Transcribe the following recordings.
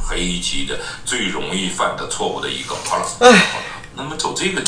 黑棋的最容易犯的错误的一个。好了，那么走这个。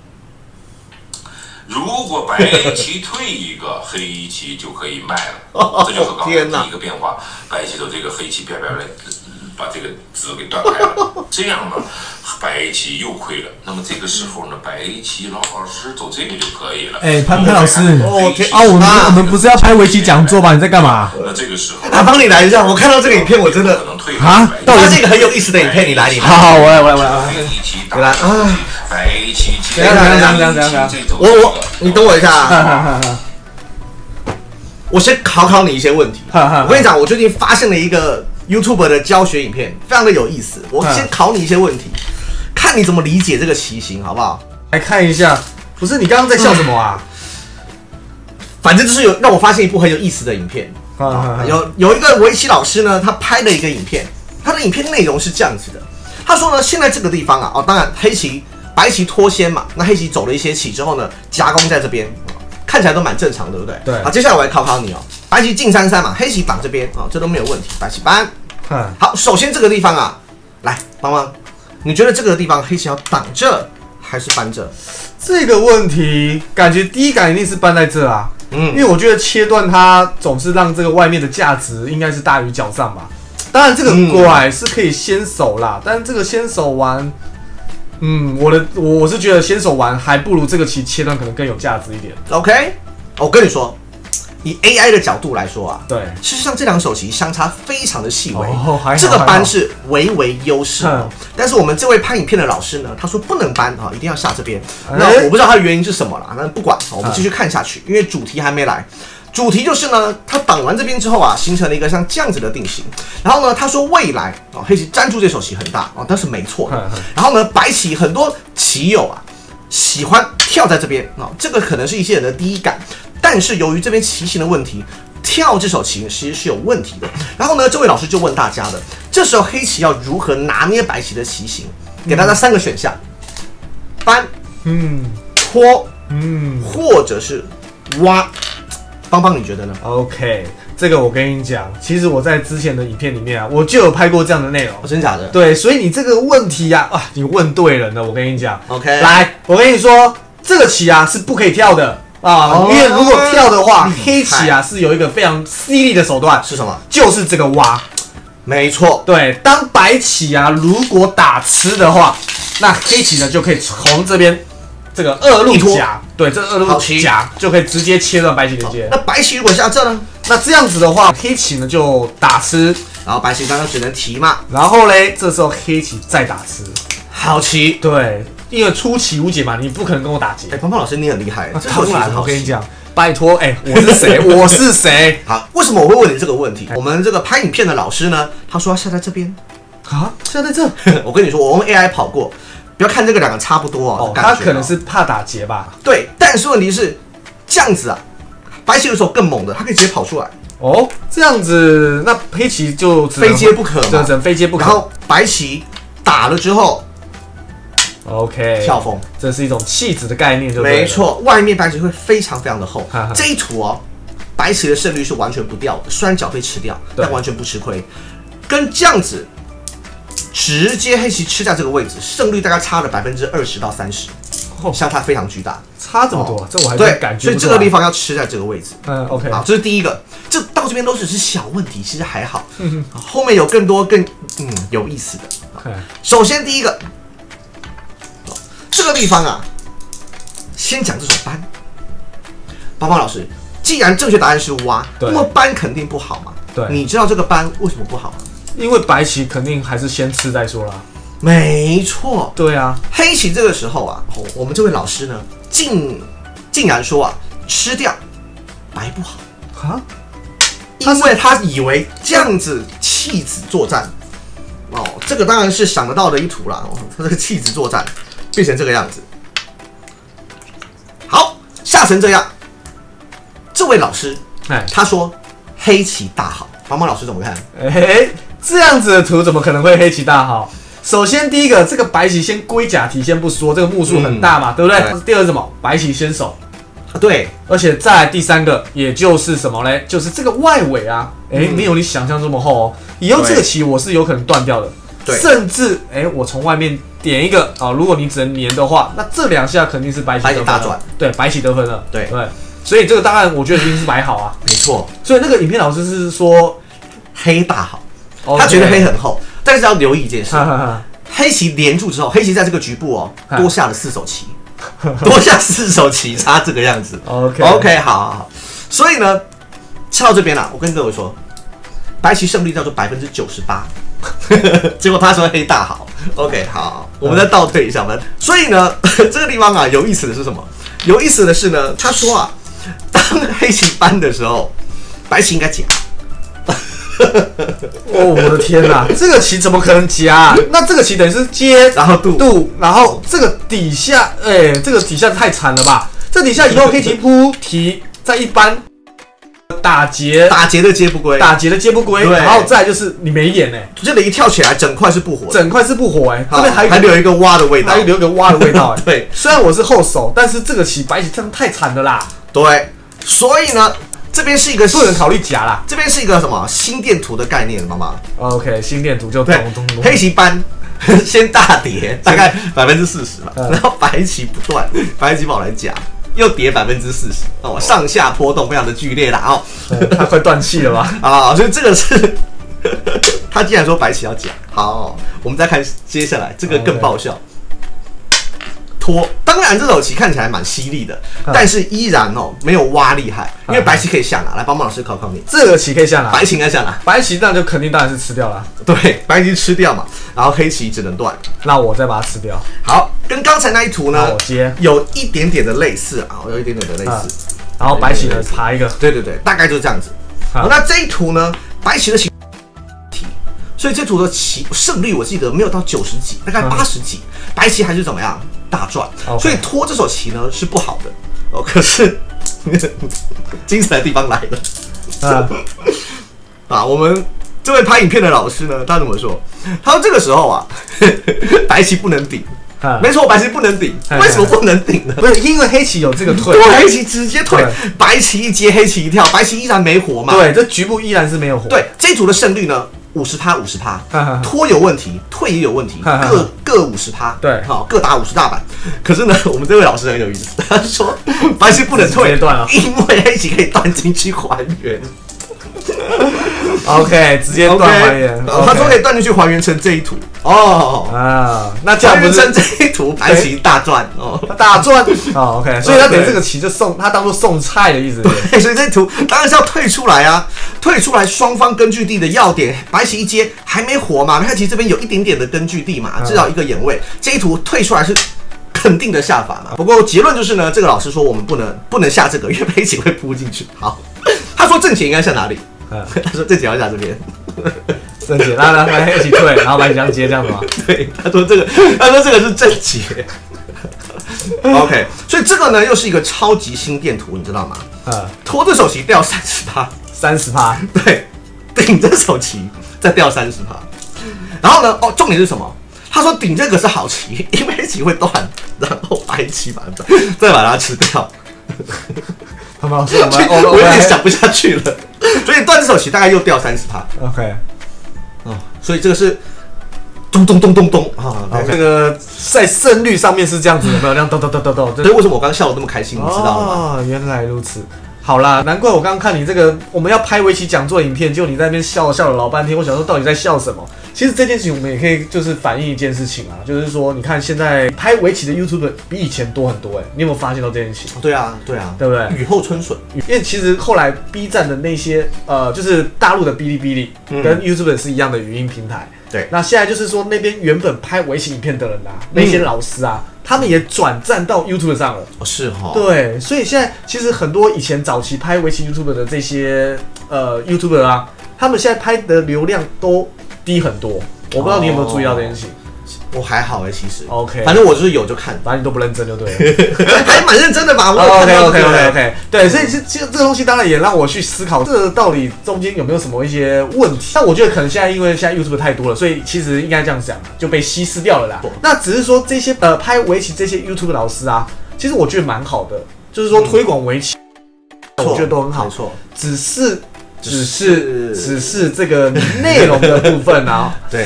如果白棋退一个，黑棋就可以卖了，这就是刚才第一个变化。白棋走这个，黑棋啪啪来把这个子给断开了，这样呢，白棋又亏了。那么这个时候呢，白棋老师走这个就可以了。 哎，潘老师，我们不是要拍围棋讲座吗？你在干嘛？ 那这个时候， 帮你来一下。我看到这个影片，我真的啊， 到底这个很有意思的影片，你来。 好，我来。 你来啊！ 白棋， 怎样？ 你等我一下。我先考你一些问题。我跟你讲，我最近发现了一个 YouTube 的教学影片，非常的有意思。我先考你一些问题，看你怎么理解这个棋形，好不好？ 来看一下。不是，你刚刚在笑什么啊？ 反正就是让我发现一部很有意思的影片。有一个围棋老师呢，他拍了一个影片，他的影片内容是这样子的。他说呢，现在这个地方啊，当然白棋脱先嘛，那黑棋走了一些棋之后呢，夹攻在这边，看起来都蛮正常，对不对？ 对。 好，接下来我来考你哦。白棋进3-3嘛，黑棋挡这边啊，这都没有问题。白棋搬。好，首先这个地方啊，来，帮忙，你觉得这个地方黑棋要挡这还是搬这？ 这个问题感觉第一感一定是搬在这啊。因为我觉得切断它总是让这个外面的价值应该是大于角上吧。当然这个拐是可以先手啦，但这个先手完。我是觉得先手完还不如这个棋切断可能更有价值一点。 OK， 我跟你说，以 AI 的角度来说啊， 对， 事实上这两手棋相差非常的细微，这个搬是微优势，但是我们这位拍影片的老师呢，他说不能搬啊，一定要下这边。那我不知道他的原因是什么啦，那不管，我们继续看下去，因为主题还没来。主题就是呢，他挡完这边之后啊，形成了一个像这样子的定型。然后呢，他说未来啊，黑棋粘住这手棋很大啊，但是没错。然后呢，白棋很多棋友啊喜欢跳在这边啊，这个可能是一些人的第一感。但是由于这边棋形的问题，跳这手棋其实是有问题的。然后呢，这位老师就问大家的，这时候黑棋要如何拿捏白棋的棋形？给大家3个选项：搬、拖、或者是挖。邦邦，你觉得呢 ？OK， 这个我跟你讲，其实我在之前的影片里面啊，我就有拍过这样的内容。 真假的？ 对，所以你这个问题啊，你问对人了。我跟你讲 ，OK， 来，我跟你说，这个棋啊是不可以跳的啊，因为如果跳的话，黑棋啊是有一个非常犀利的手段， 是什么？ 就是这个挖。 没错， 对，当白棋啊如果打吃的话，那黑棋呢就可以从这边。这个2路夹，对，这2路夹就可以直接切断白棋连接。 那白棋如果下这呢？ 那这样子的话，黑棋呢就打吃， 然后白棋刚刚只能提嘛。 然后嘞，这时候黑棋再打吃， 好棋。 对，因为出棋无解嘛，你不可能跟我打劫。 邦邦老师你很厉害， 当然，我跟你讲，拜托，我是谁？我是谁？ 好，为什么我会问你这个问题？我们这个拍影片的老师呢，他说要下在这边啊，下在这。 我跟你说，我用 AI 跑过。不要看这个2个差不多哦， 他可能是怕打劫吧？ 对，但是问题是这样子啊，白棋有时候更猛的，他可以直接跑出来。 哦，这样子，那黑棋就非接不可嘛， 只能非接不可。 然后白棋打了之后 ，OK， 跳风， 这是一种气质的概念，对不对？ 没错，外面白棋会非常非常的厚。这一图哦，白棋的胜率是完全不掉的，虽然角被吃掉，但完全不吃亏。跟这样子。直接黑棋吃在这个位置，胜率大概差了20%到30%，相差非常巨大， 差这么多，这我还对感觉。 所以这个地方要吃在这个位置。 OK， 好，这是第一个。这到这边都只是小问题，其实还好。后面有更多更有意思的。首先第一个，这个地方啊，先讲这手搬。邦邦老师，既然正确答案是挖，那么搬肯定不好嘛。 对， 你知道这个搬为什么不好吗？ 因为白棋肯定还是先吃再说啦。 没错， 对啊， 黑棋这个时候啊，我们这位老师呢，竟然说啊，吃掉白不好啊，因为他以为这样子弃子作战哦，这个当然是想得到的一图啦。他这个弃子作战变成这个样子，好，下成这样，这位老师他说黑棋大好，邦邦老师怎么看？ 这样子的图怎么可能会黑棋大好？首先第一个，这个白棋先龟甲提先不说，这个目数很大嘛，对不对？第二是什么？白棋先手， 对， 而且再来第3个，也就是什么嘞？就是这个外围啊，没有你想象这么厚哦。以后这个棋我是有可能断掉的。 甚至我从外面点一个啊，如果你只能粘的话，那这2下肯定是白棋大赚， 对，白棋得分了， 对， 所以这个当然我觉得一定是白好啊， 没错。 所以那个影片老师是说黑大好，他觉得黑很厚，但是要留意一件事，黑棋连住之后，黑棋在这个局部多下了4手棋，多下4手棋，差这个样子。OK， 好。所以呢，敲到这边啦，我跟各位说，白棋胜率叫做98%。结果他说黑大好 ，OK， 好，我们再倒退一下嘛。所以呢，这个地方啊，有意思的是什么？有意思的是呢，他说啊，当黑棋搬的时候，白棋应该夹。 我的天哪，这个棋怎么可能夹？那这个棋等于是接， 然后渡， 然后这个底下，这个底下太惨了吧？这底下以后黑棋扑提，再一搬。打劫的接不归，然后再来就是你没眼这里一跳起来，整块是不活， 这边还留一个挖的味道， 对，虽然我是后手，但是这个棋白棋这样太惨了啦。 对，所以呢，这边是一个不能考虑夹啦， 这边是一个什么心电图的概念，妈妈。 OK， 心电图就对，黑棋搬先大跌，大概40%吧，然后白棋不断，白棋跑来夹。又跌40%哦，上下波动非常的剧烈啦哦， 他快断气了吧？ 啊，所以这个是他既然说白棋要夹，好，我们再看接下来这个更爆笑。拖，当然这手棋看起来蛮犀利的，但是依然没有挖厉害，因为白棋可以下拿，来帮忙老师考考你， 这个棋可以下拿， 白棋应该下拿， 白棋那就肯定当然是吃掉了， 对，白棋吃掉嘛，然后黑棋只能断， 那我再把它吃掉。 好，跟刚才那一图呢， 我接有一点点的类似啊，有一点点的类似， 然后白棋呢爬一个， 对，大概就是这样子。那这一图呢，白棋的棋。所以这图的棋胜率我记得没有到90几，大概80几，白棋还是怎么样大赚。所以拖这手棋呢是不好的哦。可是精彩的地方来了，啊，我们这位拍影片的老师呢，他怎么说？他说这个时候啊，白棋不能顶。没错，白棋不能顶。为什么不能顶呢？ 不是因为黑棋有这个退， 对，黑棋直接退，白棋一接，黑棋一跳，白棋依然没活嘛。 对，这局部依然是没有活。 对，这一组的胜率呢，50%，拖有问题，退也有问题，各50%。对，好，各打50大板。可是呢，我们这位老师很有意思，他说白棋不能退，因为黑棋可以断进去还原。 OK， 直接断还原。 他说可以断进去还原成这一图那这样不是成这一图白棋大赚哦， 大赚哦 OK， 所以他等这个棋就送他当做送菜的意思。 对，所以这一图当然是要退出来啊，退出来双方根据地的要点，白棋一接还没活嘛，黑棋这边有一点点的根据地嘛，至少一个眼位，这一图退出来是肯定的下法嘛。不过结论就是呢，这个老师说我们不能下这个，因为黑棋会扑进去。好，他说正解应该下哪里？他说正解要下这边。 正解，让黑棋退，然后白棋这样接这样子吗？ 对，他说这个是正解。OK， 所以这个呢又是一个超级心电图，你知道吗？拖这手棋掉30%，对，顶这手棋再掉30%。然后呢，重点是什么？他说顶这个是好棋，因为黑棋会断，然后白棋再把它吃掉。 他们老师， 我有点想不下去了，所以断这手棋大概又掉30%。 OK， 所以这个是咚咚咚咚咚啊， 这个在胜率上面是这样子，有没有这样咚咚咚咚咚？ 所以为什么我刚刚笑得那么开心，你知道了吗？ 原来如此。好啦，难怪我刚刚看你这个我们要拍围棋讲座影片，结果你在那边笑了老半天。我想说到底在笑什么？其实这件事情我们也可以就是反映一件事情啊，就是说你看现在拍围棋的 YouTuber 比以前多很多你有没有发现到这件事情？ 对啊，对不对？雨后春笋。 因为其实后来 B 站的那些就是大陆的哔哩哔哩跟 YouTuber 是一样的语音平台。 对， 那现在就是说那边原本拍围棋影片的人那些老师他们也转战到 YouTube 上了。 是哈。 对，所以现在其实很多以前早期拍围棋 YouTuber 的这些YouTuber他们现在拍的流量都低很多。我不知道你有没有注意到这件事情。 我还好其实 OK， 反正我就是有就看， 反正你都不认真就对了， 还蛮认真的吧？我有看到 OK， 对，所以这个东西当然也让我去思考，这个到底中间有没有什么一些问题？但我觉得可能现在因为现在 YouTube 太多了，所以其实应该这样讲，就被稀释掉了啦。那只是说这些拍围棋这些 YouTube 老师其实我觉得蛮好的，就是说推广围棋，我觉得都很好， 没错， 只是这个内容的部分对。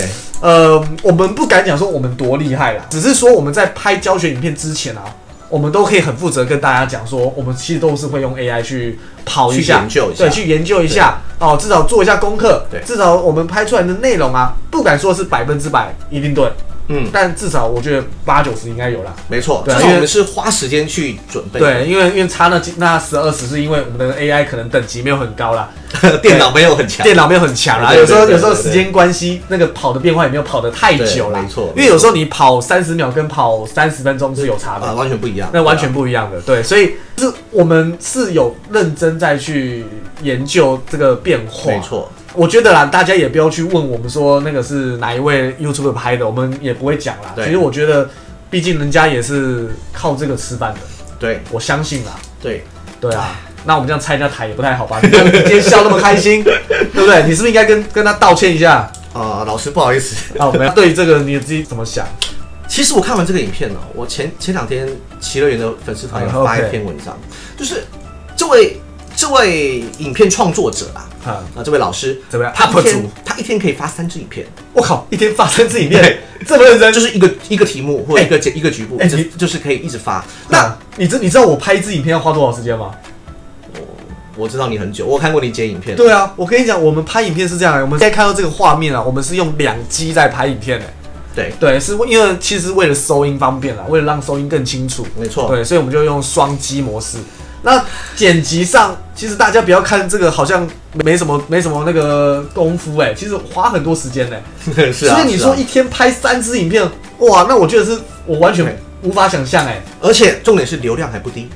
我们不敢讲说我们多厉害啦，只是说我们在拍教学影片之前啊，我们都可以很负责跟大家讲说，我们其实都是会用 AI 去跑一下， 去研究一下， 对，去研究一下哦，至少做一下功课， 对， 至少我们拍出来的内容啊，不敢说是100%一定对。但至少我觉得80-90应该有啦。 没错，至少我们是花时间去准备。 对，因为差那10-20是因为我们的 AI 可能等级没有很高啦， 电脑没有很强， 电脑没有很强啦。有时候时间关系，那个跑的变化也没有跑得太久啦。 没错， 因为有时候你跑30秒跟跑30分钟是有差的， 完全不一样。 那完全不一样的，对，所以是我们是有认真在去研究这个变化。 没错。 我觉得啦，大家也不要去问我们说那个是哪一位 YouTuber 拍的，我们也不会讲啦。其实我觉得，毕竟人家也是靠这个吃饭的。 对， 我相信啦。 对啊，那我们这样拆人家台也不太好吧？你今天笑那么开心，对不对？你是不是应该跟他道歉一下？ 老师不好意思。 我们对于这个你自己怎么想？ 其实我看完这个影片呢，我前2天奇乐园的粉丝团有发一篇文章，就是这位影片创作者这位老师，他一天可以发3支影片。 我靠，一天发3支影片，这么认真， 就是一个题目或者一个局部，就是可以一直发。 那你知道我拍一支影片要花多少时间吗？ 我知道你很久，我看过你剪影片。 对啊，我跟你讲，我们拍影片是这样的，我们现在看到这个画面啊，我们是用2G 在拍影片的。对，是因为其实为了收音方便啦，为了让收音更清楚。 没错。对， 所以我们就用双机模式。那剪辑上，其实大家不要看这个好像没什么那个功夫其实花很多时间是啊。 所以你说一天拍3支影片，哇，那我觉得是我完全无法想象而且重点是流量还不低。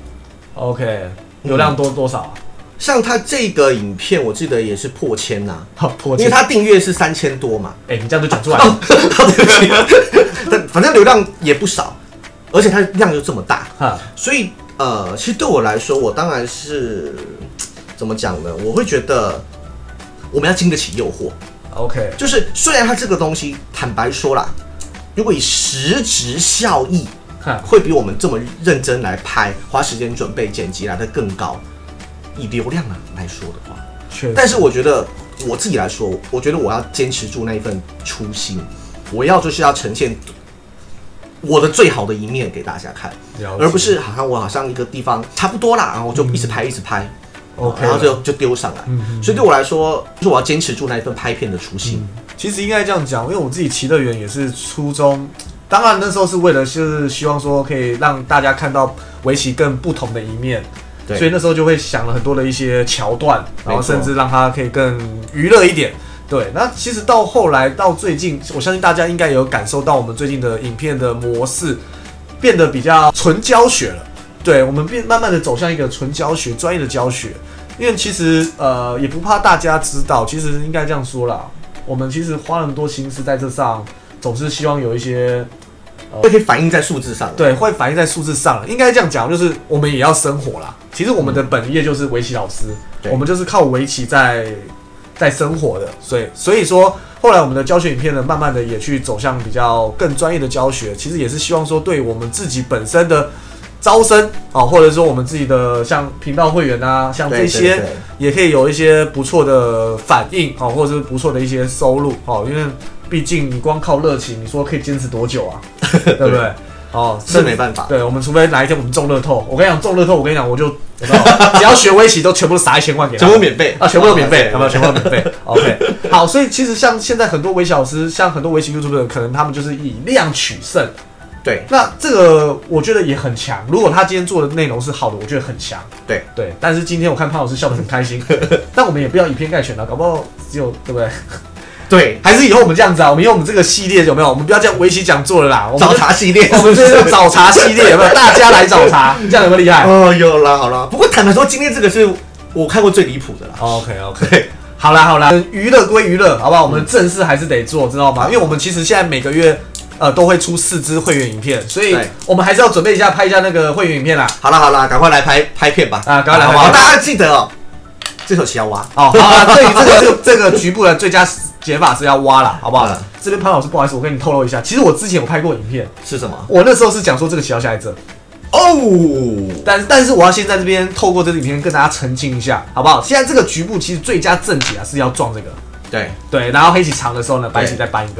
OK， 流量多少啊？ 像他这个影片，我记得也是破千呐， 破千， 因为他订阅是3000多嘛。 你这样就讲出来了， 对不起。但反正流量也不少，而且它量又这么大，所以其实对我来说，我当然是怎么讲呢？我会觉得我们要经得起诱惑。 OK， 就是虽然它这个东西，坦白说啦，如果以实质效益，会比我们这么认真来拍、花时间准备、剪辑来的更高。以流量来说的话，但是我觉得我自己来说，我觉得我要坚持住那一份初心，我就是要呈现我的最好的一面给大家看，而不是好像一个地方差不多啦，然后我就一直拍，然后就丢上来。所以对我来说，就是我要坚持住那一份拍片的初心。 其实应该这样讲，因为我自己奇乐园也是初衷，当然那时候是为了就是希望说可以让大家看到围棋更不同的一面。所以那时候就会想了很多的一些桥段，然后甚至让它可以更娱乐一点。对，那其实到后来到最近，我相信大家应该有感受到我们最近的影片的模式变得比较纯教学了。对，我们慢慢的走向一个纯教学、专业的教学。因为其实也不怕大家知道，其实应该这样说啦，我们其实花了很多心思在这上，总是希望有一些。 会可以反映在数字上， 对，会反映在数字上。应该这样讲，就是我们也要生活啦。其实我们的本业就是围棋老师，我们就是靠围棋在生活的。所以说，后来我们的教学影片呢，慢慢的也去走向比较更专业的教学。其实也是希望说，对我们自己本身的招生或者说我们自己的像频道会员啊，像这些也可以有一些不错的反应或者是不错的一些收入因为。毕竟你光靠热情，你说可以坚持多久啊？对不对？ 是没办法。 对，我们除非哪一天我们中乐透，我跟你讲中乐透，我跟你讲我就只要学围棋都全部都撒1000万给他， 全部免费全部都免费，有没有？全部都免费。OK， 好，所以其实像现在很多围棋老师，像很多围棋 YouTuber， 可能他们就是以量取胜。 对， 那这个我觉得也很强。如果他今天做的内容是好的，我觉得很强。对，但是今天我看潘老师笑得很开心，但我们也不要以偏概全了，搞不好只有对不对？ 对， 还是以后我们这样子我们以后我们这个系列有没有？我们不要这样围棋讲座了啦， 找茬系列， 我们这叫找茬系列有没有？大家来找茬，这样有没有厉害？ 有啦，好啦。不过坦白说，今天这个是我看过最离谱的啦。 OK， 好啦，娱乐归娱乐，好不好？我们正事还是得做，知道吗？因为我们其实现在每个月都会出4支会员影片，所以我们还是要准备一下拍一下那个会员影片啦。 好啦，赶快来拍片吧！ 赶快来拍！大家记得这手棋要挖。 好啦，对于这个局部的最佳解法是要挖啦，好不好？这边潘老师不好意思，我跟你透露一下，其实我之前有拍过影片， 是什么？ 我那时候是讲说这个棋要下在这。但是我要先在这边透过这个影片跟大家澄清一下，好不好？现在这个局部其实最佳正解是要撞这个， 对， 然后黑棋长的时候呢，白棋再搬一个，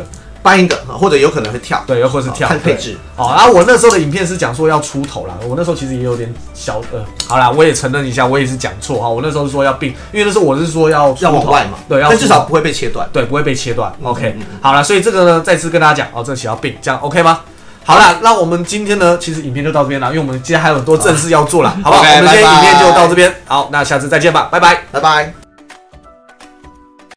搬一个，或者有可能会跳， 对，又或是跳， 看配置。 哦，然后我那时候的影片是讲说要出头啦，我那时候其实也有点小好啦，我也承认一下，我也是讲错哈，我那时候是说要并，因为那时候我是说要往外嘛， 对， 但至少不会被切断， 对，不会被切断。OK， 好了，所以这个呢，再次跟大家讲哦，这个写要并，这样 OK 吗？好啦，那我们今天呢，其实影片就到这边了，因为我们今天还有很多正事要做啦，好不好？我们今天影片就到这边，好，那下次再见吧，拜拜， 拜拜。